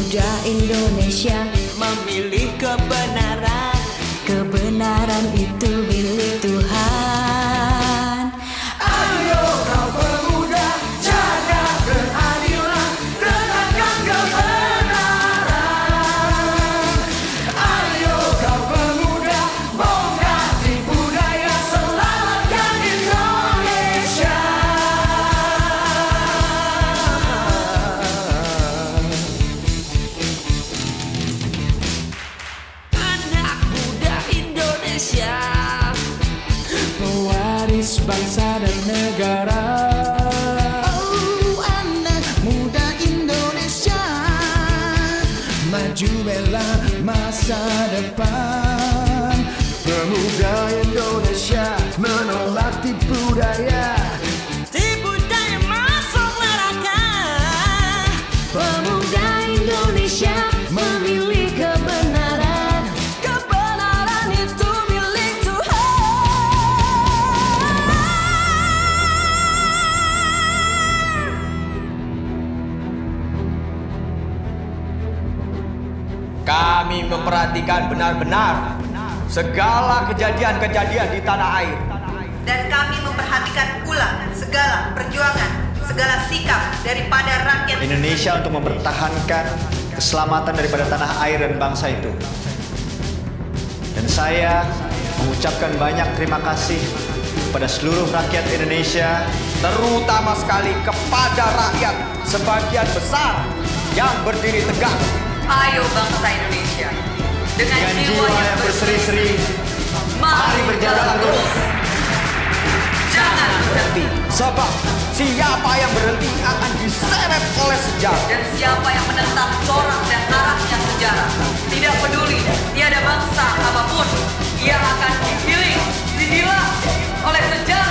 Pemuda Indonesia memilih kebenaran. Kebenaran itu milik Tuhan. Ayo kau pemuda, jaga keadilan, tegakkan kebenaran. Ayo kau pemuda, bongkar budaya, selamatkan Indonesia. Anak muda Indonesia, pewaris bangsa dan negara. oh anak muda Indonesia, Maju bela masa depan. Pemuda Indonesia menolak tipu daya. tipu daya masuk neraka. Pemuda Indonesia memilih kebenaran. Kebenaran itu milik Tuhan. Kami memperhatikan benar-benar segala kejadian-kejadian di tanah air. Dan kami memperhatikan pula segala perjuangan, segala sikap daripada rakyat Indonesia untuk mempertahankan keselamatan daripada tanah air dan bangsa itu. Dan saya mengucapkan banyak terima kasih kepada seluruh rakyat Indonesia, Terutama sekali kepada rakyat sebagian besar yang berdiri tegak. Ayo bangsa Indonesia, dengan dengan jiwa yang berseri-seri. mari berjalan terus. Jangan berhenti. Sebab siapa yang berhenti akan diseret oleh sejarah. Dan siapa yang menentang corak dan arahnya sejarah, tidak peduli tiada bangsa apapun, ia akan digiling, dihilang oleh sejarah.